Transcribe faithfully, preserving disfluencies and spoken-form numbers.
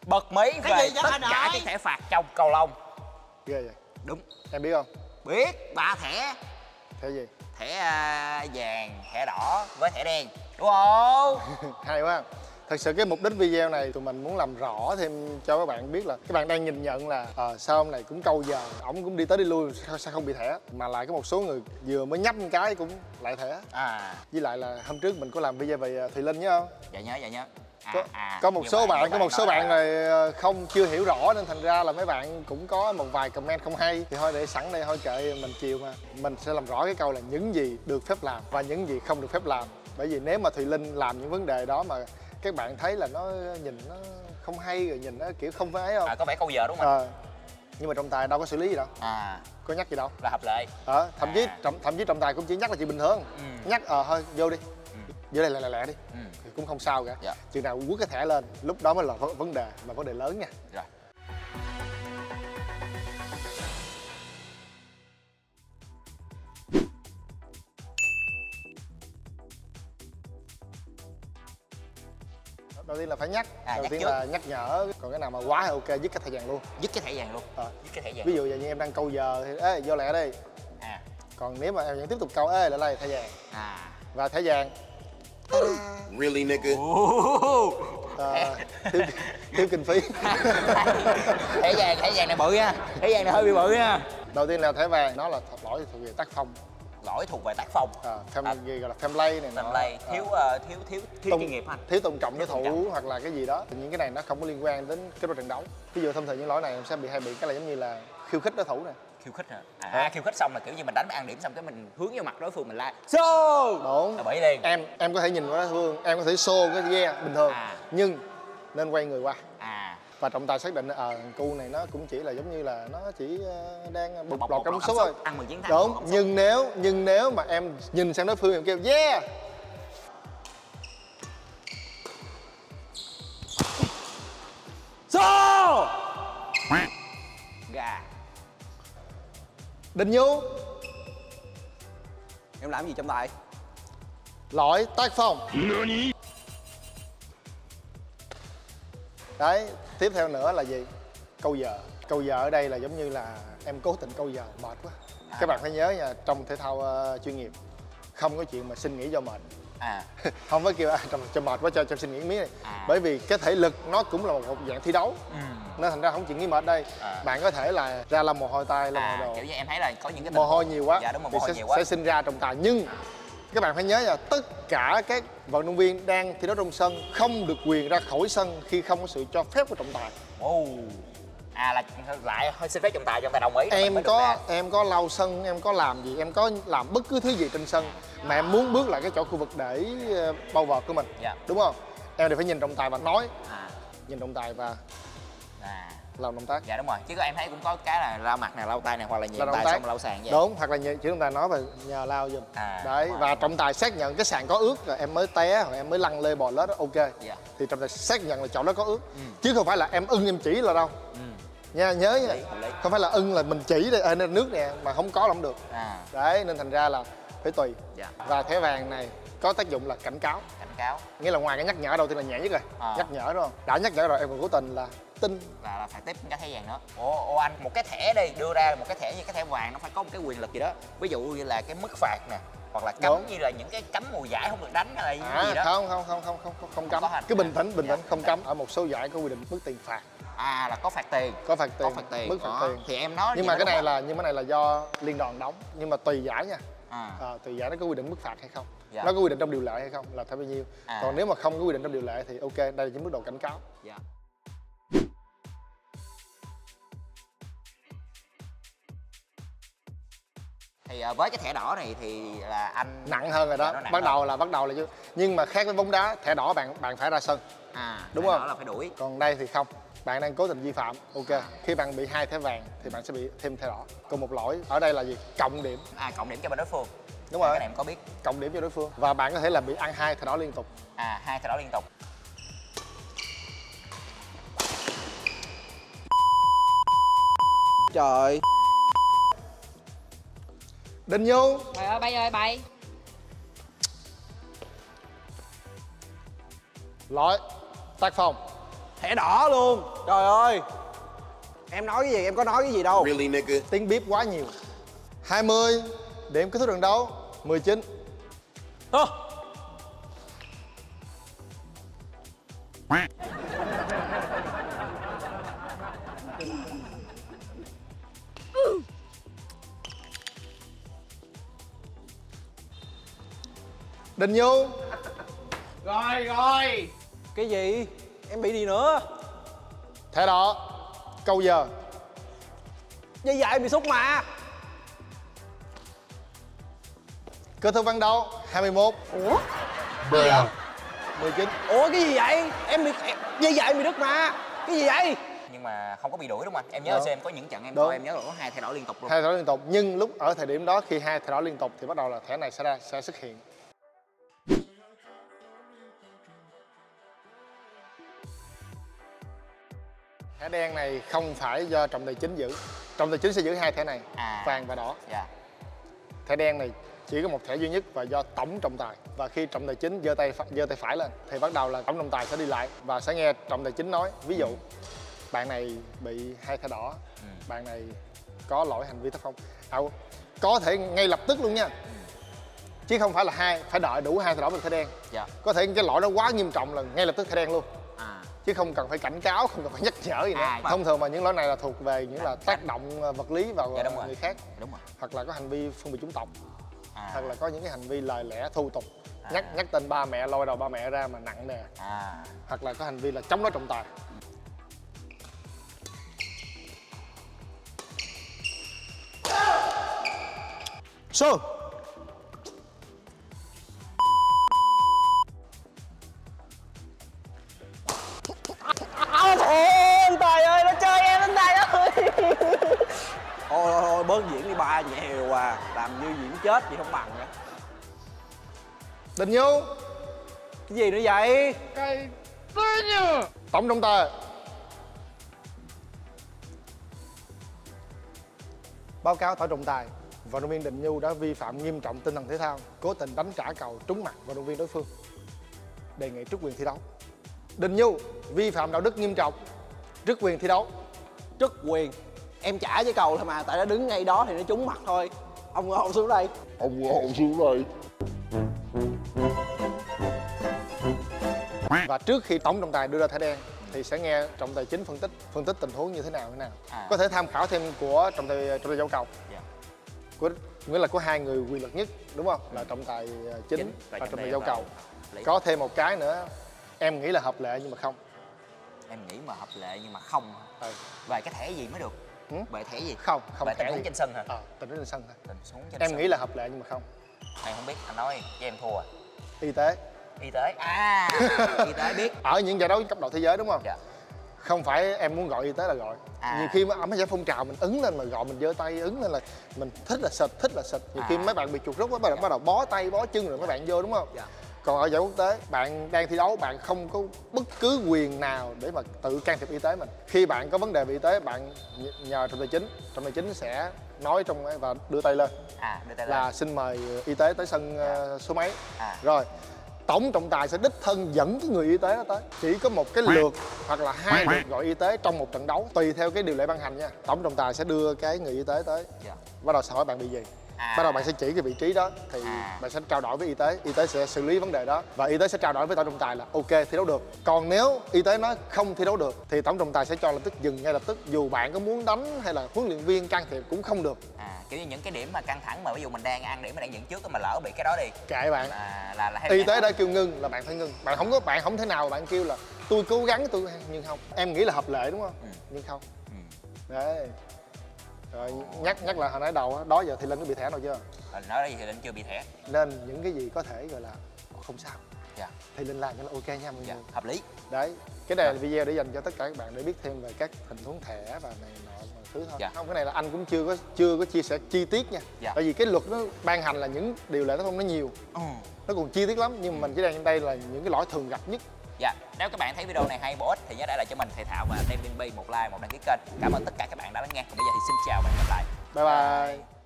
bật mí cái về gì vậy tất anh cả ơi? các thẻ phạt trong cầu lông. Ghê vậy. Đúng. Em biết không? Biết. Ba thẻ. Thẻ gì? Thẻ uh, vàng, thẻ đỏ với thẻ đen, đúng không? Hay quá. Thật sự cái mục đích video này tụi mình muốn làm rõ thêm cho các bạn biết là các bạn đang nhìn nhận là à, sao ông này cũng câu giờ, ổng cũng đi tới đi lui, sao, sao không bị thẻ. Mà lại có một số người vừa mới nhấp một cái cũng lại thẻ. À. Với lại là hôm trước mình có làm video về Thùy Linh nhớ không? Dạ nhớ, dạ nhớ. À, có, à, có một số bạn, bạn có một số bạn là... này không chưa hiểu rõ nên thành ra là mấy bạn cũng có một vài comment không hay. Thì thôi để sẵn đây, thôi kệ mình chiều mà. Mình sẽ làm rõ cái câu là những gì được phép làm và những gì không được phép làm. Bởi vì nếu mà Thùy Linh làm những vấn đề đó mà các bạn thấy là nó nhìn nó không hay, rồi nhìn nó kiểu không phải không? À, có vẻ câu giờ đúng không? À, nhưng mà trọng tài đâu có xử lý gì đâu. À. Có nhắc gì đâu. Là hợp lệ. À, thậm chí à. trọng, thậm chí trọng tài cũng chỉ nhắc là chuyện bình thường. Ừ. Nhắc ờ à, thôi vô đi. Ừ. Vô đây lẹ lẹ lẹ đi. Ừ. Thì cũng không sao cả. Dạ. Chừng nào quất cái thẻ lên, lúc đó mới là vấn đề, mà vấn đề lớn nha. Rồi. Đầu tiên là phải nhắc, à, đầu nhắc tiên trước. là nhắc nhở, còn cái nào mà quá ok dứt cái thẻ vàng luôn. Dứt cái thẻ vàng luôn. À. Dứt cái thẻ vàng. Ví dụ như em đang câu giờ thì ê vô lẹ đi. À. Còn nếu mà em vẫn tiếp tục câu ê lại đây thẻ vàng. À. Và thẻ vàng. Really nigga. À, thiếu, thiếu kinh phí. Thẻ vàng, thẻ vàng này bự nha. Thẻ vàng này hơi bị bự nha. Đầu tiên là thẻ vàng, nó là lỗi thuộc về tác phong. Lỗi thuộc về tác phong. À, pham, à, gì gọi là pham play này. Pham play, thiếu, à. uh, thiếu thiếu thiếu chuyên nghiệp anh. Thiếu tôn trọng đối thủ hoặc là cái gì đó. Những cái này nó không có liên quan đến cái trận đấu. Ví dụ thông thường những lỗi này em sẽ bị hay bị cái là giống như là khiêu khích đối thủ này. Khiêu khích hả? À, à, khiêu khích xong là kiểu như mình đánh ăn điểm xong cái mình hướng vô mặt đối phương mình la xô. Đúng. Là bẫy liền. Em em có thể nhìn qua đối phương, em có thể xô cái yeah bình thường. À. Nhưng nên quay người qua. À. Và trọng tài xác định ở à, cu này nó cũng chỉ là giống như là nó chỉ uh, đang bộc lọt cảm xúc thôi. Ăn mừng chiến thắng. Đúng. Nhưng nếu nhưng nếu mà em nhìn sang đối phương em kêu yeah. Xô. Gà. Định Nhu. Em làm gì trong tay? Lỗi tác phong. Đấy, tiếp theo nữa là gì? Câu giờ. Câu giờ ở đây là giống như là em cố tình câu giờ mệt quá. À. Các bạn phải nhớ nha, trong thể thao uh, chuyên nghiệp không có chuyện mà xin nghỉ do mệt. À. Không có kêu à, cho mệt quá cho cho xin nghỉ miếng này. À. Bởi vì cái thể lực nó cũng là một, một dạng thi đấu. Ừ. Nên thành ra không chuyện nghỉ mệt đây. À. Bạn có thể là ra làm mồ hôi tay, làm à, mồ đồ. Kiểu như em thấy là có những cái mồ hôi nhiều quá. Dạ đúng rồi, mồ hôi sẽ, nhiều quá. sẽ sinh ra trọng tài. Nhưng các bạn phải nhớ là tất cả các vận động viên đang thi đấu trong sân không được quyền ra khỏi sân khi không có sự cho phép của trọng tài. Oh. À là lại xin phép trọng tài, trọng tài đồng ý. Em có em có lau sân, em có làm gì, em có làm bất cứ thứ gì trên sân mà em muốn bước lại cái chỗ khu vực để bao vợt của mình. Dạ. Đúng không? Em đều phải nhìn trọng tài và nói. À. Nhìn trọng tài và à. làm động tác. Dạ đúng rồi. Chứ có em thấy cũng có cái là lau mặt này, lau tay này hoặc là nhìn trọng tài xong lau sàn vậy. Đúng, hoặc là chỉ trọng tài nói và nhờ lau giùm. À. Đấy, wow. Và trọng tài xác nhận cái sàn có ướt rồi em mới té hoặc em mới lăn lê bò lết đó, ok. Dạ. Thì trọng tài xác nhận là chỗ đó có ướt. Ừ. Chứ không phải là em ưng em chỉ là đâu. Ừ. Nha, nhớ nha. Lý, lý. Không phải là ưng là mình chỉ đây, nên nước nè mà không có là không được. À. Đấy, nên thành ra là phải tùy. Dạ. Và thẻ vàng này có tác dụng là cảnh cáo. Cảnh cáo. Nghĩa là ngoài cái nhắc nhở đầu tiên là nhẹ nhất rồi. À. Nhắc nhở đúng không? Đã nhắc nhở rồi em còn cố tình là tin là, là phải tiếp cái thẻ vàng nữa. Ồ, ồ anh, một cái thẻ đi, đưa ra một cái thẻ như cái thẻ vàng nó phải có một cái quyền lực gì đó. Ví dụ như là cái mức phạt nè, hoặc là cấm. Đúng. Như là những cái cấm mùa giải không được đánh hay là à, gì đó. Không, không, không, không, không, không, không cấm. Cứ bình tĩnh, bình tĩnh, không cấm. Ở một số giải có quy định mức tiền phạt. À là có phạt tiền. Có phạt tiền. Có phạt tiền. Mức phạt đó. tiền. Thì em nói nhưng mà cái này là nhưng mà này là do liên đoàn đóng, nhưng mà tùy giải nha. À. À, tùy giải nó có quy định mức phạt hay không. Dạ. Nó có quy định trong điều lệ hay không là phải bao nhiêu. À. Còn nếu mà không có quy định trong điều lệ thì ok, đây là những mức độ cảnh cáo. Dạ. Thì với cái thẻ đỏ này thì là anh nặng hơn rồi đó. Bắt hơn. đầu là bắt đầu là chứ. Nhưng mà khác với bóng đá, thẻ đỏ bạn bạn phải ra sân. À, đúng không? Đỏ là phải đuổi. Còn đây thì không. Bạn đang cố tình vi phạm, ok. À. Khi bạn bị hai thẻ vàng thì bạn sẽ bị thêm thẻ đỏ. Còn một lỗi ở đây là gì? Cộng điểm. À, cộng điểm cho bên đối phương. Đúng rồi. Cái này em có biết. Cộng điểm cho đối phương. Và bạn có thể là bị ăn hai thẻ đỏ liên tục. À, hai thẻ đỏ liên tục. Trời. Định Nhu. Trời ơi bay ơi bay. Lỗi tác phong. Thẻ đỏ luôn. Trời ơi. Em nói cái gì? Em có nói cái gì đâu. Really, nigga? Tiếng bíp quá nhiều. hai mươi. Điểm kết thúc trận đấu. mười chín. Ơ. Đình Nhu. Rồi rồi. Cái gì? Em bị gì nữa? Thẻ đỏ. Câu giờ. Dây dạy em bị xúc mà. Kết thúc ván đấu. hai mươi mốt. Ủa? mười chín. Ủa cái gì vậy? Em bị em, dây dạy em bị đứt mà. Cái gì vậy? Nhưng mà không có bị đuổi đúng không anh? Em nhớ Đúng. xem có những trận em Đúng. coi em nhớ là có hai thẻ đỏ liên tục luôn. Hai thẻ đỏ liên tục, nhưng lúc ở thời điểm đó khi hai thẻ đỏ liên tục thì bắt đầu là thẻ này sẽ ra sẽ xuất hiện. Thẻ đen này không phải do trọng tài chính giữ. Trọng tài chính sẽ giữ hai thẻ này, À. vàng và đỏ. Dạ. Thẻ đen này chỉ có một thẻ duy nhất và do tổng trọng tài. Và khi trọng tài chính giơ tay giơ tay phải lên thì bắt đầu là tổng trọng tài sẽ đi lại và sẽ nghe trọng tài chính nói, ví dụ bạn này bị hai thẻ đỏ, Ừ. bạn này có lỗi hành vi tác phong. À, có thể ngay lập tức luôn nha, chứ không phải là hai phải đợi đủ hai thẻ đỏ và thẻ đen. Dạ. Có thể cái lỗi đó quá nghiêm trọng là ngay lập tức thẻ đen luôn, À. chứ không cần phải cảnh cáo, không cần phải nhắc nhở gì nữa. À, Thông thường mà những lỗi này là thuộc về những là tác động vật lý vào Dạ, đúng rồi. người khác, Đúng rồi. hoặc là có hành vi phân biệt chủng tộc, À. hoặc là có những cái hành vi lời lẽ thô tục, À. nhắc nhắc tên ba mẹ, lôi đầu ba mẹ ra mà nặng nề, À. hoặc là có hành vi là chống đối trọng tài. Số. Ôi anh Tài ơi, nó chơi em anh Tài ơi. Ôi ôi ôi, bớt diễn đi ba, nhẹ hiệu à. Làm như diễn chết vậy không bằng nữa. Đình Nhu. Cái gì nữa vậy? Cái tổng trọng tài. Báo cáo tổng trọng tài, vận động viên Đình Nhu đã vi phạm nghiêm trọng tinh thần thể thao, cố tình đánh trả cầu trúng mặt vận động viên đối phương. Đề nghị truất quyền thi đấu. Đình Nhu vi phạm đạo đức nghiêm trọng, truất quyền thi đấu. Truất quyền. Em trả với cầu thôi mà, tại nó đứng ngay đó thì nó trúng mặt thôi. Ông ngồi xuống đây. Ông ngồi xuống đây. Và trước khi tổng trọng tài đưa ra thẻ đen thì sẽ nghe trọng tài chính phân tích phân tích tình huống như thế nào thế nào. À. Có thể tham khảo thêm của trọng tài trọng tài giao cầu. Dạ. Của nghĩa là có hai người quyền lực nhất, đúng không? Là trọng tài chính, Chính và và trọng trọng tài tài giao giao cầu. cầu. Có thêm một cái nữa, em nghĩ là hợp lệ nhưng mà không. Em nghĩ mà hợp lệ nhưng mà không. Ừ. Về cái thẻ gì mới được? Ừ? Về thẻ gì? Không, không Về thẻ tình huống gì. trên sân hả? Ờ, tình huống trên sân thôi. Tình huống trên Em sân. nghĩ là hợp lệ nhưng mà không. Em không biết, anh nói với em thua à? Y tế. Y tế. À, y tế biết. Ở những giải đấu cấp độ thế giới đúng không? Dạ. Không phải em muốn gọi y tế là gọi. À. Nhiều khi mà mấy giải phong trào mình ứng lên mà gọi, mình giơ tay ứng lên là mình thích là xịt, thích là xịt. Nhiều khi À. mấy bạn bị chuột rút, mấy bạn bắt đầu bó tay bó chân rồi mấy bạn vô, đúng không? Dạ. Còn ở giải quốc tế, bạn đang thi đấu, bạn không có bất cứ quyền nào để mà tự can thiệp y tế mình. Khi bạn có vấn đề về y tế, bạn nhờ trọng tài chính, trọng tài chính sẽ nói trong ấy và đưa tay lên À, đưa tay là lên. xin mời y tế tới sân Dạ. uh, số mấy. À. Rồi tổng trọng tài sẽ đích thân dẫn cái người y tế đó tới. Chỉ có một cái lượt hoặc là hai lượt gọi y tế trong một trận đấu, tùy theo cái điều lệ ban hành nha. Tổng trọng tài sẽ đưa cái người y tế tới. Dạ. Bắt đầu sẽ hỏi bạn bị gì. À. Bắt đầu bạn sẽ chỉ cái vị trí đó thì À. bạn sẽ trao đổi với y tế, y tế sẽ xử lý vấn đề đó và y tế sẽ trao đổi với tổng trọng tài là ok thi đấu được. Còn nếu y tế nói không thi đấu được thì tổng trọng tài sẽ cho lập tức dừng ngay lập tức, dù bạn có muốn đánh hay là huấn luyện viên can thiệp cũng không được. À, kiểu như những cái điểm mà căng thẳng mà ví dụ mình đang ăn điểm mà đang dẫn trước mà lỡ bị cái đó đi Kệ bạn. là là, là Y tế đã kêu ngưng là bạn phải ngưng. Bạn không có bạn không thể nào bạn kêu là tôi cố gắng tôi, nhưng không. Em nghĩ là hợp lệ đúng không? Ừ. Nhưng không. Ừ. Đấy. Rồi nhắc nhắc lại hồi nãy đầu á, đó giờ thì Linh có bị thẻ nào chưa? À, nói gì thì Linh chưa bị thẻ. Nên những cái gì có thể gọi là không sao Dạ. thì Linh làm cho nó ok nha mọi Dạ, người. hợp lý. Đấy, cái này là video để dành cho tất cả các bạn để biết thêm về các tình huống thẻ và này nọ mọi thứ thôi. Dạ. Không, cái này là anh cũng chưa có chưa có chia sẻ chi tiết nha. Dạ. Tại vì cái luật nó ban hành là những điều lệ nó không nó nhiều, Ừ. nó còn chi tiết lắm, nhưng mà mình chỉ đang trên đây là những cái lỗi thường gặp nhất. Dạ, nếu các bạn thấy video này hay bổ ích thì nhớ để lại cho mình Thầy Thạo và Tem Vin Bi một like, một đăng ký kênh. Cảm ơn tất cả các bạn đã lắng nghe. Còn bây giờ thì xin chào và hẹn gặp lại. Bye bye.